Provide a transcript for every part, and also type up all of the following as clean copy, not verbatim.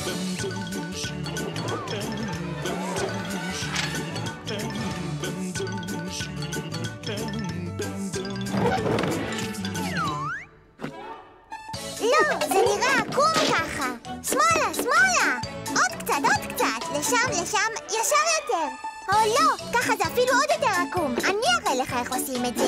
לא, זה נראה עקום ככה. שמאלה, שמאלה. עוד קצת. לשם, ישר יותר. או לא, ככה זה אפילו עוד יותר עקום. אני אראה לך איך עושים את זה.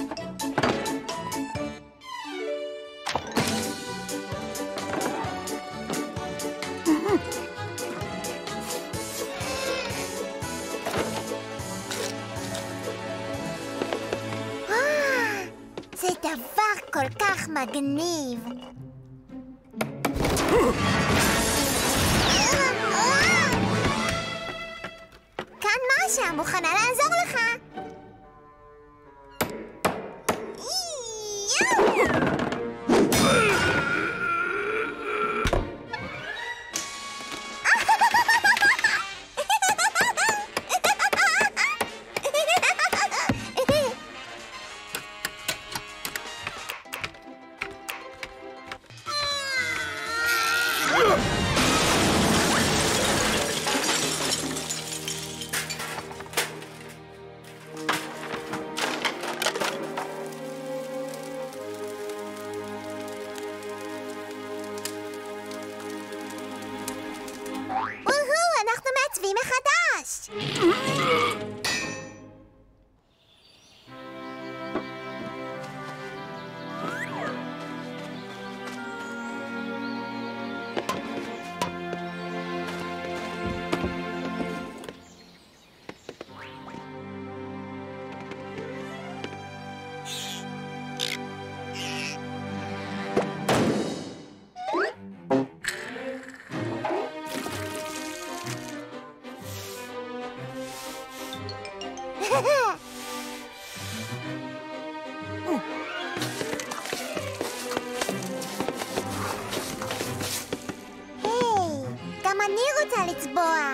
זה דבר כל כך מגניב. כאן משה, מוכנה לעזור לך. אנחנו מעצבים מחדש. היי, גם אני רוצה לצבוע.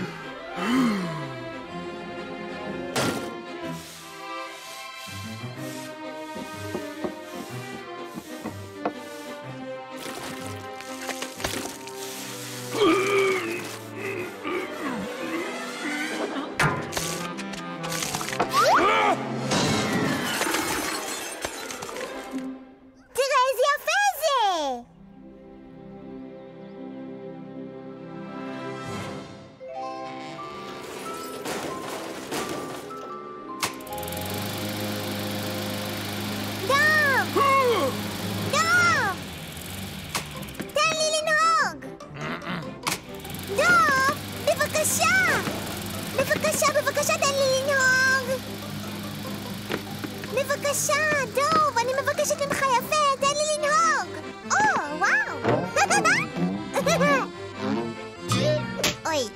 בבקשה, תן לי לנהוג. בבקשה, דוב, אני מבקשת ממך יפה, תן לי לנהוג. או, וואו. אוי.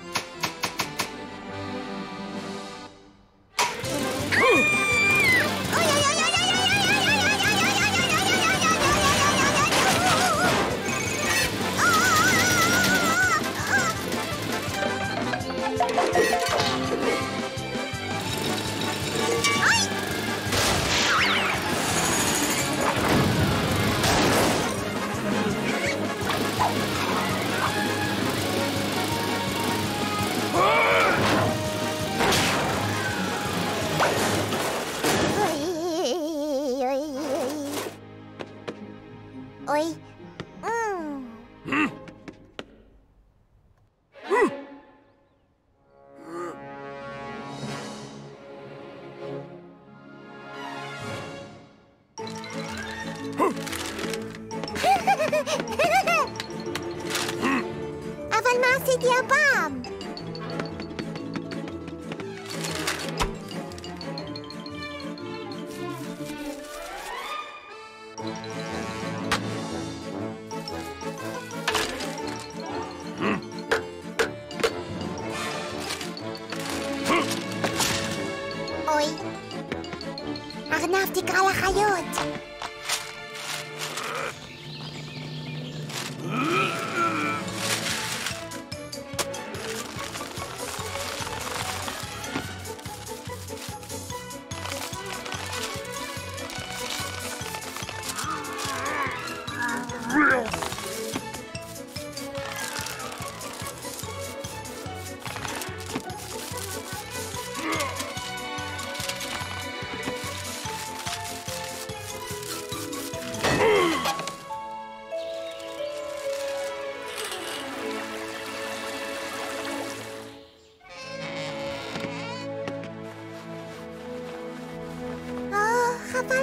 Oi. אבל מה עשיתי הפעם? אוי, ארנב, תקרא לחיות.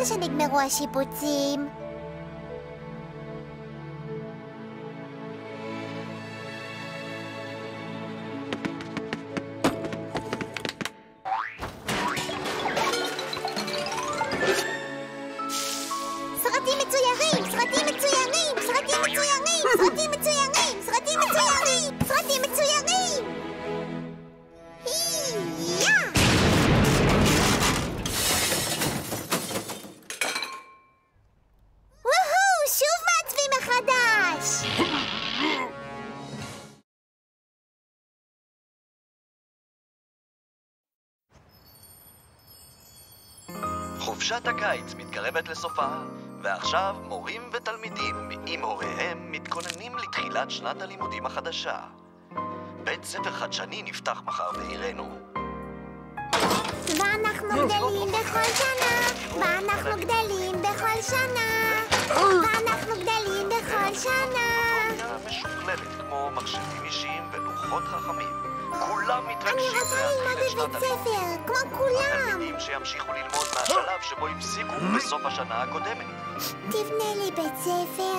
ידענו שנגמרו השיפוצים. סרטים מצוירים! סרטים מצוירים! סרטים מצוירים! סרטים מצוירים! סרטים מצוירים! סרטים מצוירים! וואו! שוב מעצבים מחדש! חופשת הקיץ מתקרבת לסופה, ועכשיו מורים ותלמידים עם הוריהם מתכוננים לתחילת שנת הלימודים החדשה. בית ספר חדשני נפתח מחר בעירנו. ואנחנו גדלים בכל שנה, ואנחנו גדלים בכל שנה, ואנחנו גדלים בכל שנה. טכנולוגיה משוכללת כמו מחשבים אישיים ולוחות חכמים. כולם אני מתרגשים רוצה ללמוד להתחיל את בבית שנת הלימודים. ספר, כמו כולם. התלמידים שימשיכו ללמוד מהשלב שבו הפסיקו בסוף השנה הקודמת. תבנה לי בית ספר.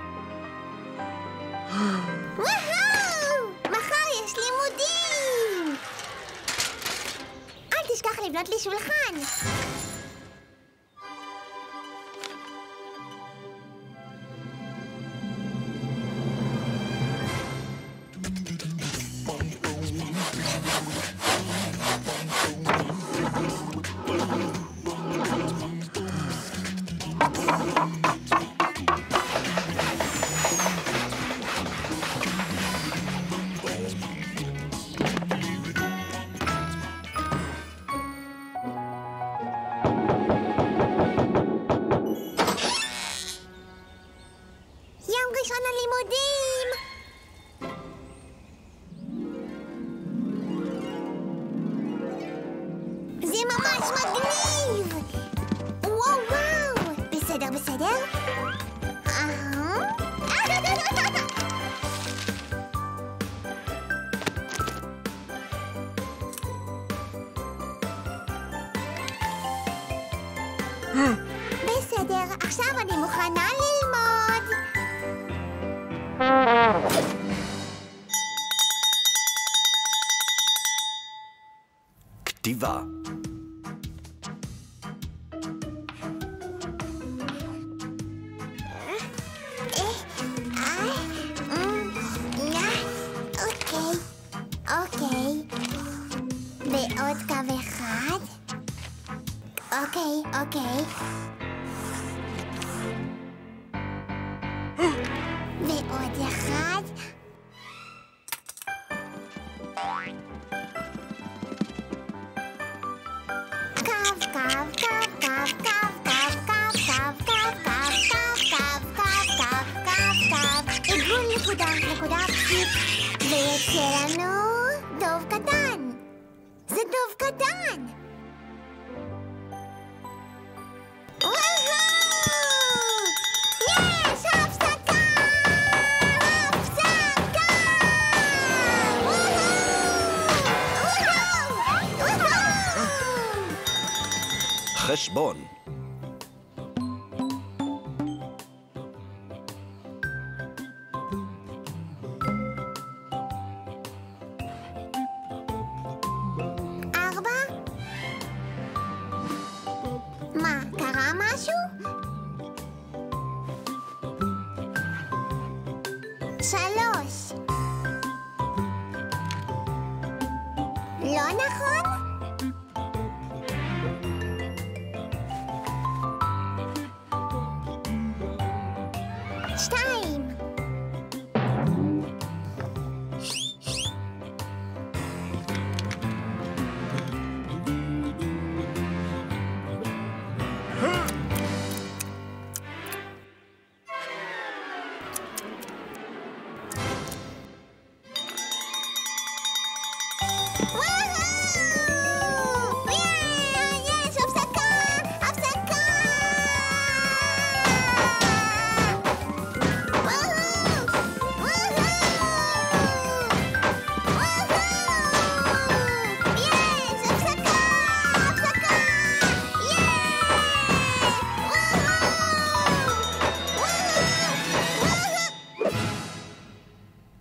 וואו! מחר יש לימודים! אל תשכח לבנות לי שולחן. יום ראשון הלימודים! זה ממש מגניב! וואו וואו! בסדר, בסדר? בסדר, עכשיו אני מוכנה ללמוד! כתיבה. אוקיי. ועוד קו אחד. אוקיי. ועוד אחד. עיגול נקודה פסיק, ויוצא לנו דוב קטן. זה דוב קטן. וואו! יש הפסקה! חשבון. מה, קרה משהו? 3. לא נכון? 2. וואו!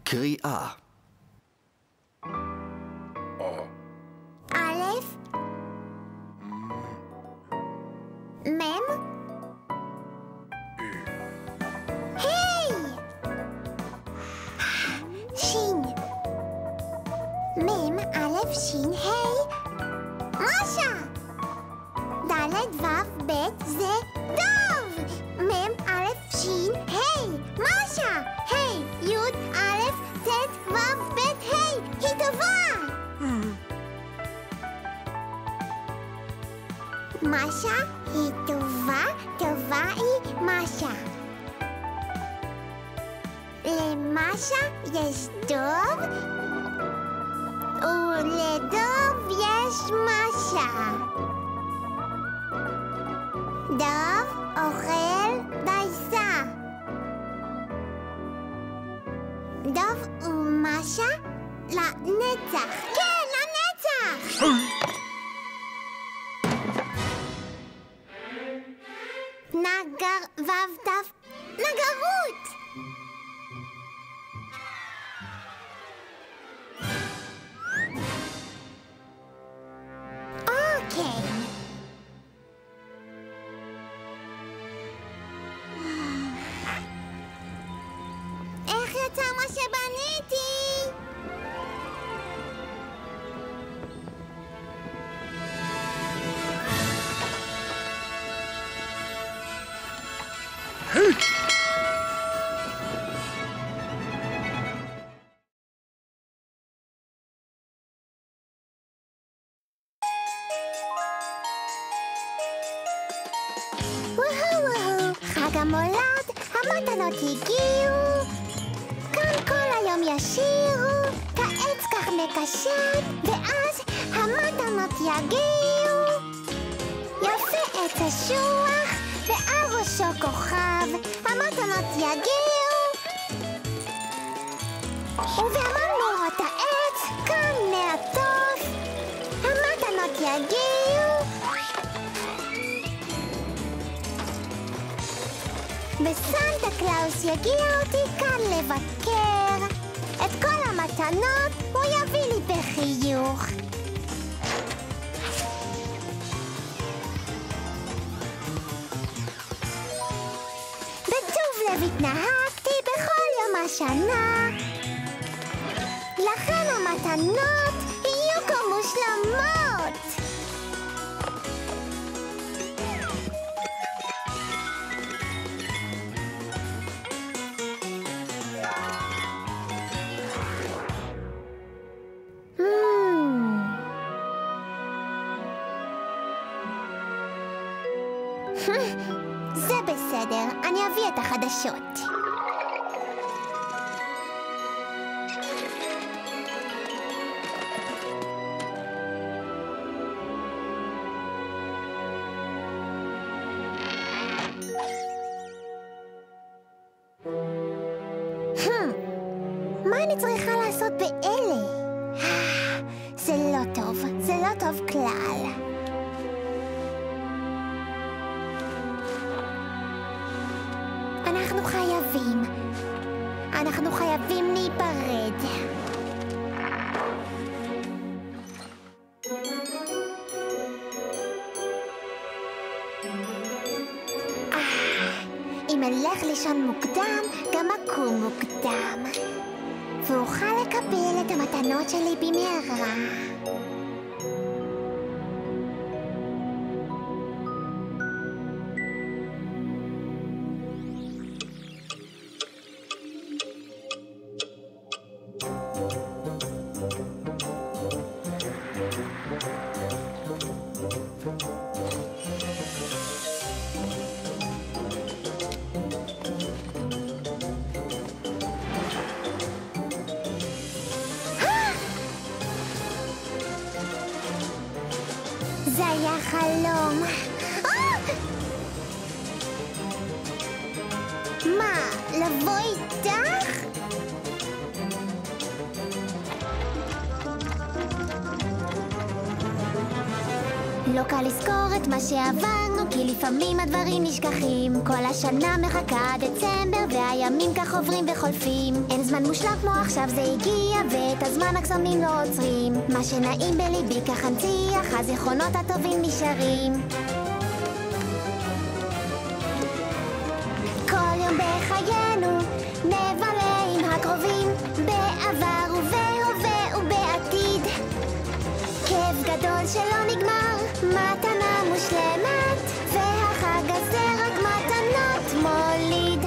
קריאה. א', מ', היי! שין. מ', א', שין, היי. משה! ד', ו', ב', זה דוב! מ', א', שין, היי! משה! היי! י', א', ט', ו', ב', היי! היא טובה! משה היא טובה, טובה היא משה. למשה יש דוב, ולדוב יש משה. דוב אוכל דייסה. דוב ומשה לנצח. כן, לנצח! נגר ו"ת' נגרות! אוקיי. איך יצא מה שבניתי? וואו, חג המולד, המתנות הגיעו. כאן כל היום ישירו, את העץ כך מקשר, ואז המתנות יגיעו. יפה עץ אשוח, ועל ראשו כוכב, המתנות יגיעו. ובמנורות העץ, כאן מעטוף, המתנות יגיעו. וסנטה קלאוס יגיע אותי כאן לבקר. את כל המתנות הוא יביא לי בחיוך. בטוב לב התנהגתי בכל יום השנה. לכן המתנות יהיו כה מושלמות. זה בסדר, אני אביא את החדשות. מה אני צריכה לעשות באלה? זה לא טוב, זה לא טוב כלל. אנחנו חייבים להיפרד. אם אלך לישון מוקדם, גם אקום מוקדם. ואוכל לקבל את המתנות שלי במהרה. זה היה חלום. מה, לבוא איתך? לא קל לזכור את מה שעברנו כי לפעמים הדברים נשכחים. כל השנה מחכה דצמבר והימים כך עוברים וחולפים. אין זמן מושלם כמו עכשיו זה הגיע, ואת הזמן הקסמים לא עוצרים. מה שנעים בליבי כך הנציח, הזיכרונות הטובים נשארים. כל יום בחיינו נבלה עם הקרובים, בעבר ובהווה ובעתיד. כיף גדול שלא נגמר, מתנה מושלמת, והחג הזה רק מתנות מוליד.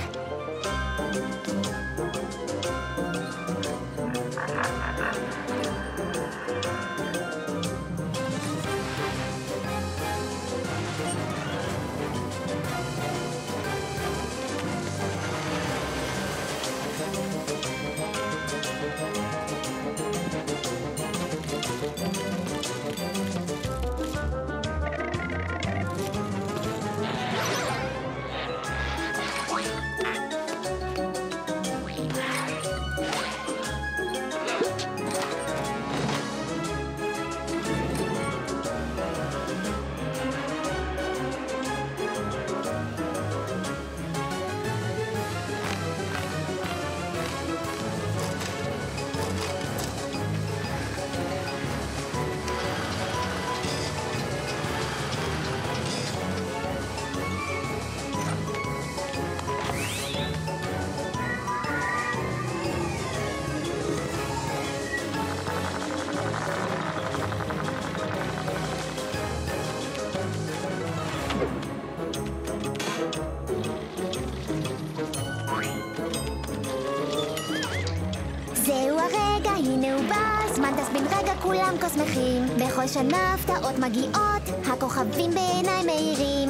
זהו הרגע, הנה הוא בא, זמן טס בן רגע, כולם כה שמחים. בכל שנה הפתעות מגיעות, הכוכבים בעיניי מאירים.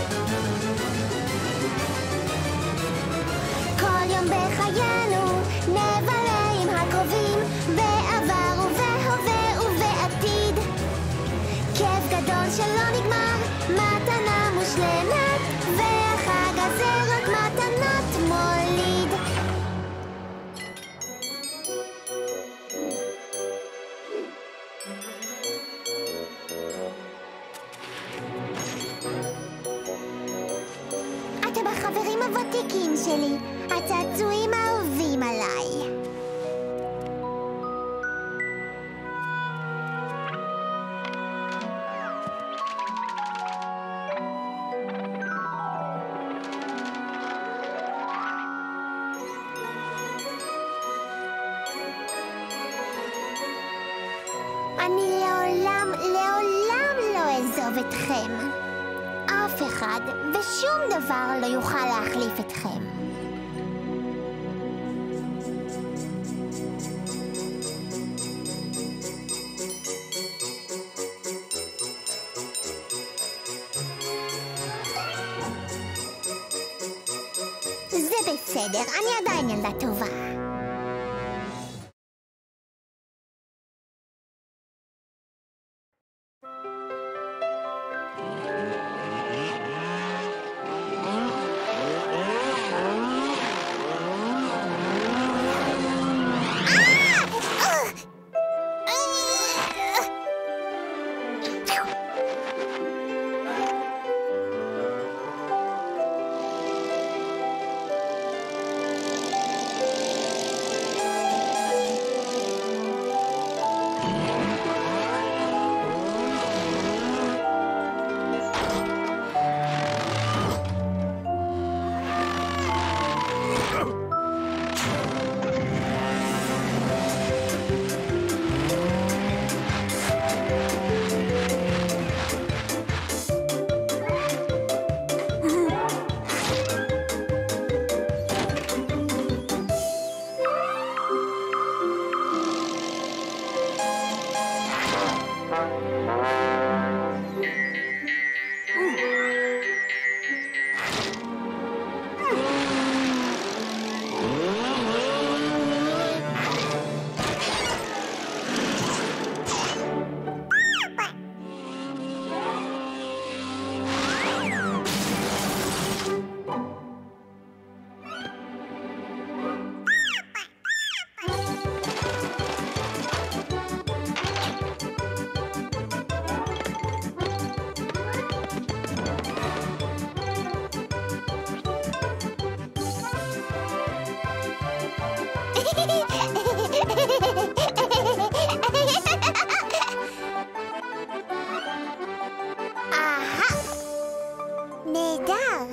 כל יום בחיינו נבלה עם הקרובים, בעבר ובהווה ובעתיד. כיף גדול שלא נגמר, מתנה מושלמת, והחג הזה רק מתנות מוליד. אתם החברים הוותיקים שלי, הצעצועים האהובים עליי. אני לעולם, לעולם לא אעזוב אתכם. אף אחד ושום דבר לא יוכל להחליף אתכם. זה בסדר, אני עדיין ילדה טובה. אהה! נהדר!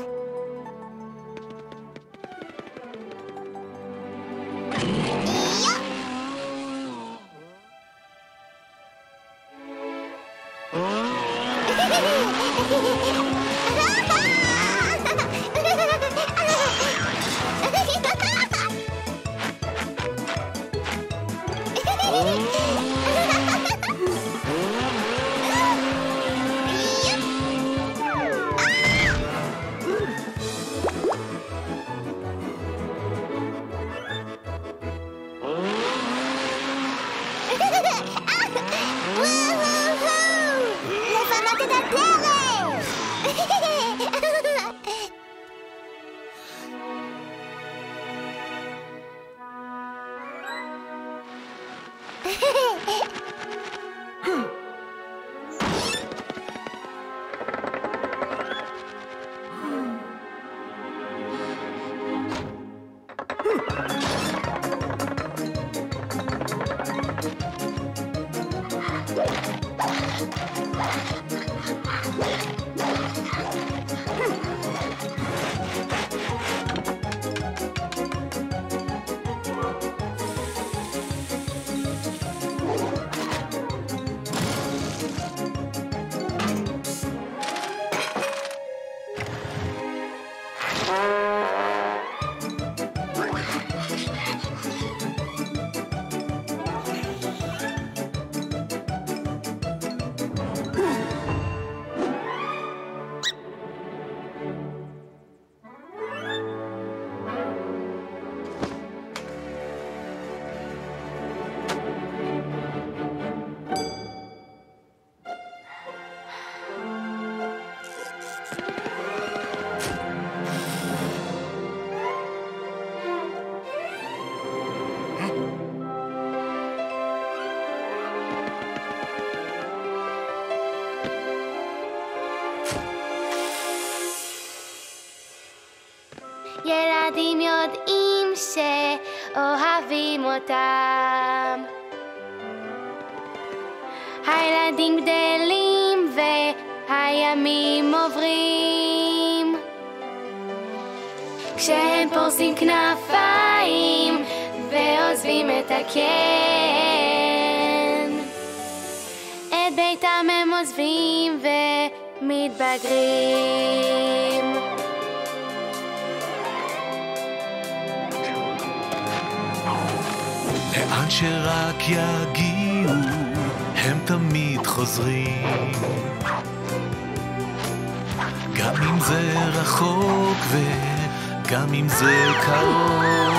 לפנות את הדרך! ילדים יודעים שאוהבים אותם. הילדים גדלים והימים עוברים. כשהם פורסים כנפיים ועוזבים את הקן, את ביתם הם עוזבים ומתבגרים. לאן שרק יגיעו, הם תמיד חוזרים. גם אם זה רחוק וגם אם זה קרוב,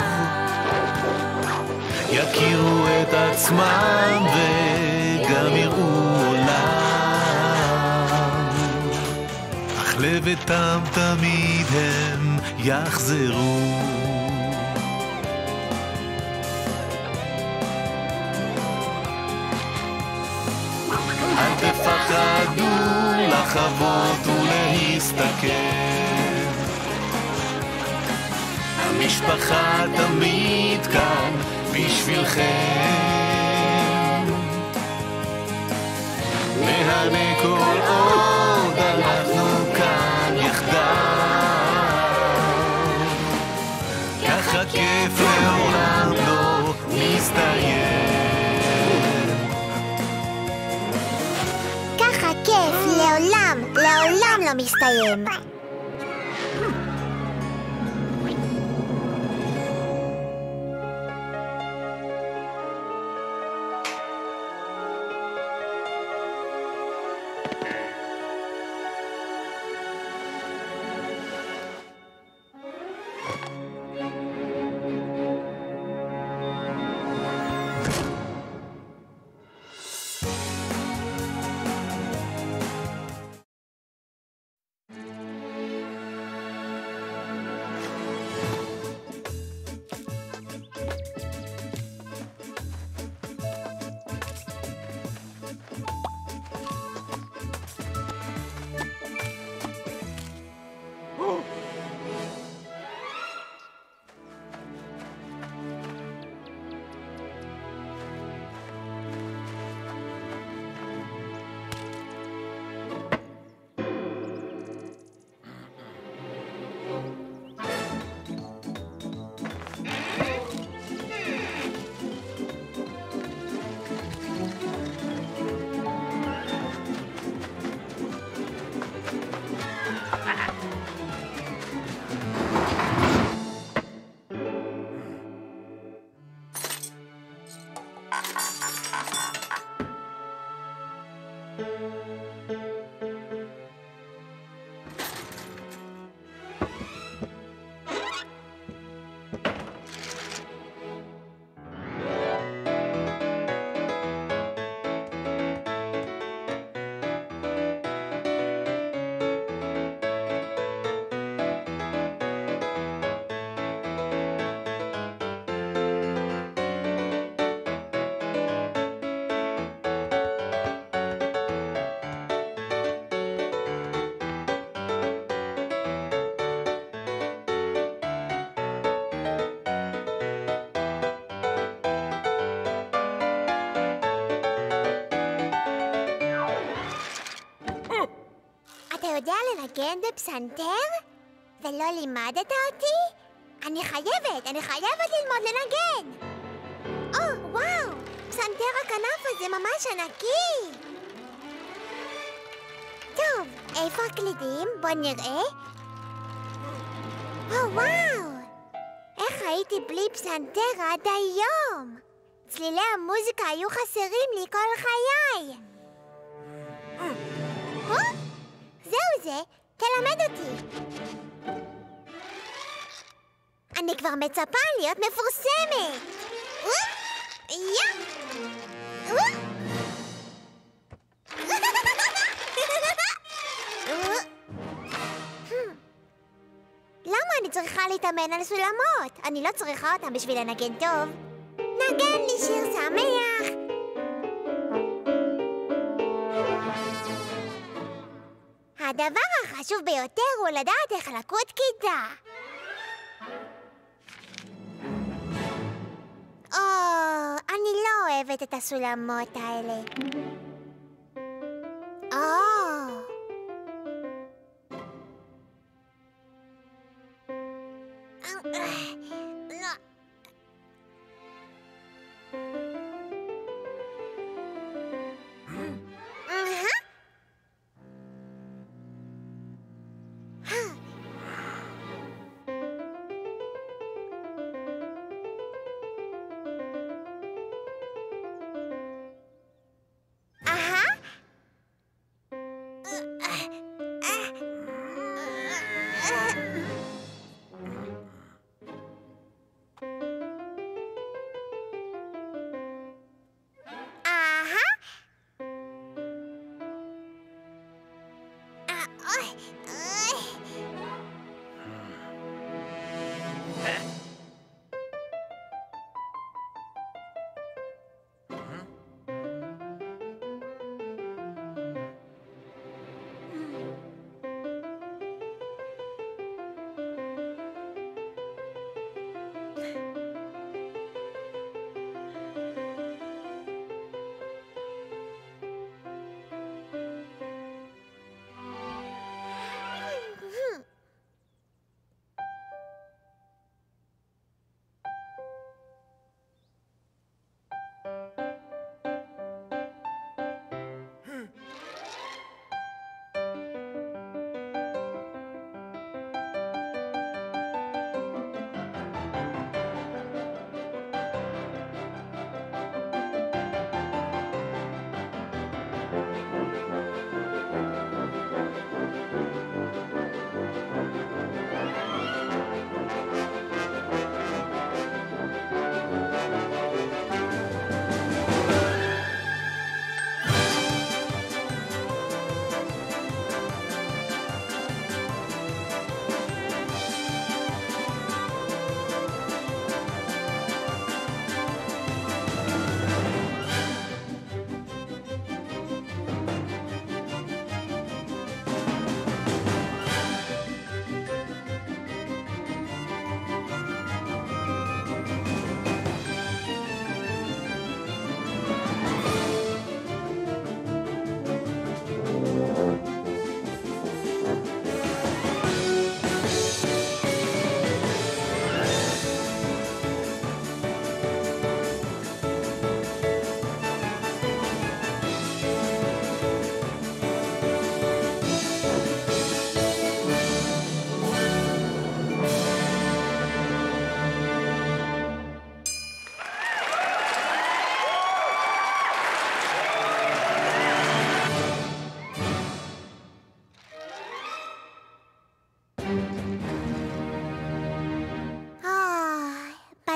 יכירו את עצמם וגם יראו עולם. אך לביתם תמיד הם יחזרו. אל תפחדו לחוות ולהסתכל, המשפחה תמיד כאן בשבילכם. נהנה כל עוד אנחנו כאן יחדיו, ככה כיף לעולם לא מסתיים. ככה כיף לעולם לא מסתיים. אתה יודע לנגן בפסנתר? ולא לימדת אותי? אני חייבת ללמוד לנגן! וואו! פסנתר הכנף הזה ממש ענקי! טוב, איפה הקלידים? בוא נראה. וואו! איך הייתי בלי פסנתר עד היום? צלילי המוזיקה היו חסרים לי כל חיי! זהו זה, תלמד אותי. אני כבר מצפה להיות מפורסמת. למה אני צריכה להתאמן על סולמות? אני לא צריכה אותם בשביל לנגן טוב. נגן לי שיר שמח. הדבר החשוב ביותר הוא לדעת איך לקוד כיתה. אני לא אוהבת את הסולמות האלה.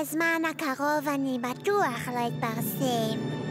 בזמן הקרוב אני בטוח לא אתפרסם.